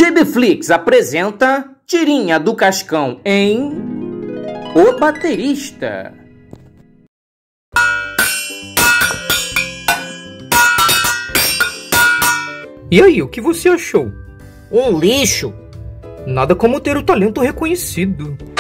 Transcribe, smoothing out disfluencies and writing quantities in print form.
GBFlix apresenta Tirinha do Cascão em O Baterista. E aí, o que você achou? Um lixo. Nada como ter o talento reconhecido.